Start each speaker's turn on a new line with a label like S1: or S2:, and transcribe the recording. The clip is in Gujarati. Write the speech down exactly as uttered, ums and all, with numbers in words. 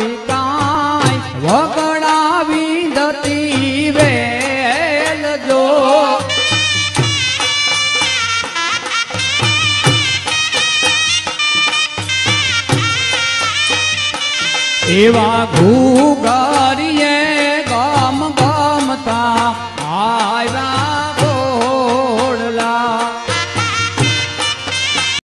S1: મારી કાંઈ વગડાવી દતી વેલ જો એવા ઘૂઘરિયા